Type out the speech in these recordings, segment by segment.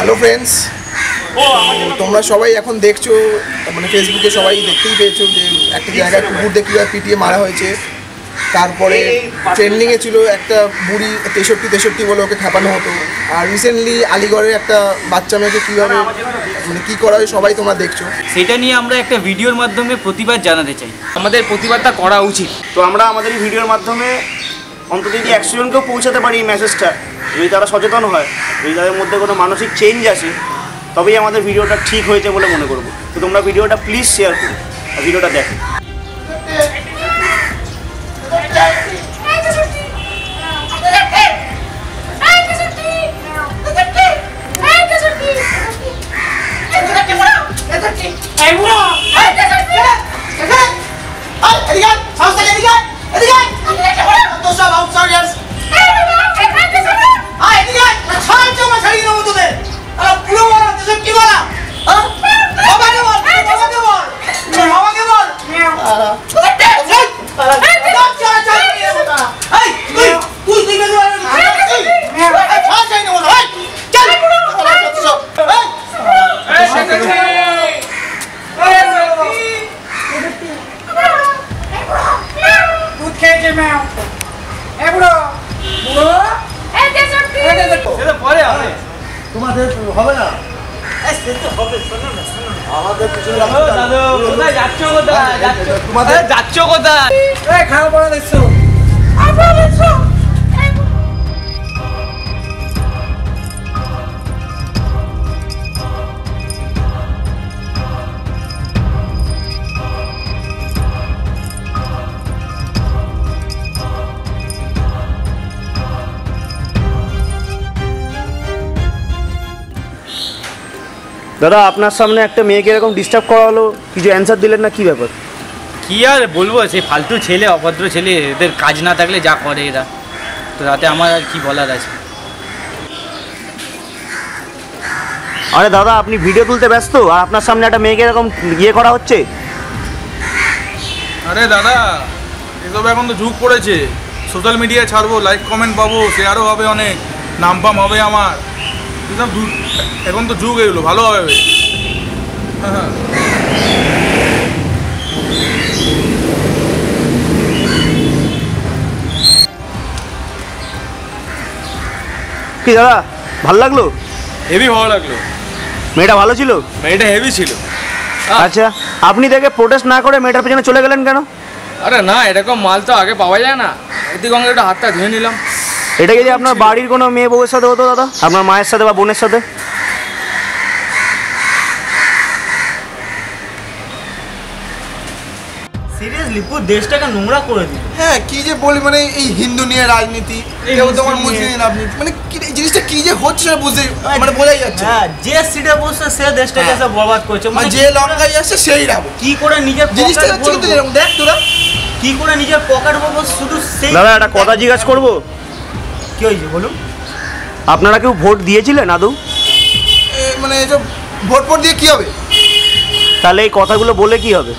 Hello friends, তোমরা সবাই এখন দেখছো, মানে ফেসবুকে সবাই দেখতেই পেয়েছো যে একটা জায়গায় কুকুরদের কীভাবে পিটিয়ে মারা হয়েছে। তারপরে ট্রেন্ডিংয়ে ছিল একটা বুড়ি 63 বলে ওকে খেপানো হতো। আর রিসেন্টলি আলিগড়ের একটা বাচ্চা মেয়েকে কীভাবে মানে কী করা হয় সবাই তোমরা দেখছো। সেটা নিয়ে আমরা একটা ভিডিওর মাধ্যমে প্রতিবাদ জানাতে চাই। আমাদের প্রতিবাদটা করা উচিত। তো আমরা আমাদের এই ভিডিওর মাধ্যমে অন্তত যদি 100 জনকেও পৌঁছাতে পারি এই মেসেজটা, যদি তারা সচেতন হয়, যদি তাদের মধ্যে কোনো মানসিক চেঞ্জ আসে, তবেই আমাদের ভিডিওটা ঠিক হয়েছে বলে মনে করবো। তো তোমরা ভিডিওটা প্লিজ শেয়ার করো আর ভিডিওটা দেখো। তোমাদের হবে না, আমাদের যাচ্ছ কোথায়? খাওয়া পড়া দেখছো। দাদা, আপনার সামনে একটা মেয়েকে এরকম ডিস্টার্ব করা হলো, কিছু অ্যান্সার দিলেন না, কি ব্যাপার? কি আর বলবো, সেই ফালতু ছেলে, অভদ্র ছেলে, এদের কাজ না থাকলে যা করে এরা, তো তাতে আমার আর কি বলার আছে। আরে দাদা, আপনি ভিডিও তুলতে ব্যস্ত আর আপনার সামনে একটা মেয়েকে এরকম ইয়ে করা হচ্ছে। আরে দাদা, এসব এখন তো যুগ পড়েছে, সোশ্যাল মিডিয়ায় ছাড়বো, লাইক কমেন্ট পাবো, শেয়ারও হবে, অনেক নাম ফাম হবে আমার। এখন তো যুগ এগুলো, ভালো হবে। হ্যাঁ, কি দাদা, ভালো লাগলো? হেভি ভালো লাগলো। মেয়েটা ভালো ছিল? মেয়েটা হেভি ছিল। আচ্ছা, আপনি দেখে প্রোটেস্ট না করে মেয়েটার পেছনে চলে গেলেন কেন? আরে না, এরকম মাল তো আগে পাওয়া যায় না, এদিকে আমরা একটু হাতটা ধুয়ে নিলাম। এটা যদি আপনার বাড়ির কোনো মেয়ে বউয়ের সাথে হতো দাদা, আপনার মায়ের সাথে বা বোনের সাথে? সিরিয়াসলি পুরো দেশটাকে নোংরা করে দিল। হ্যাঁ, কি যে বলি, মানে এই হিন্দু নিয়ে রাজনীতি, তোমার মুসলিম রাজনীতি, মানে জিনিসটা কি যে হচ্ছে বুঝতে মানে বোঝাই যাচ্ছে। হ্যাঁ, যে সিটে বসে সে দেশটাকে সব বরবাদ করছে, মানে যে লঙ্কাই আসছে সেই রাবো। কি করে নিজের জিনিসটা হচ্ছে কিন্তু এরকম, দেখ তোরা কি করে নিজের পকেট বলবো শুধু সেই। দাদা, একটা কথা জিজ্ঞাসা করবো? কি হয়েছে বলুন? আপনারা কেউ ভোট দিয়েছিলেন আদৌ? মানে এসব ভোট দিয়ে কি হবে? তাহলে এই কথাগুলো বলে কি হবে?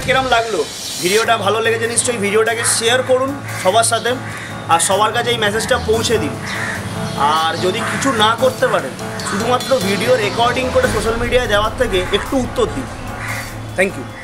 কিরম লাগলো? ভিডিওটা ভালো লেগেছে নিশ্চয়ই ভিডিওটাকে শেয়ার করুন সবার সাথে, আর সবার কাছে এই মেসেজটা পৌঁছে দিন। আর যদি কিছু না করতে পারেন, শুধুমাত্র ভিডিও রেকর্ডিং করে সোশ্যাল মিডিয়ায় দেওয়ার থেকে একটু উত্তর দিন। Thank you.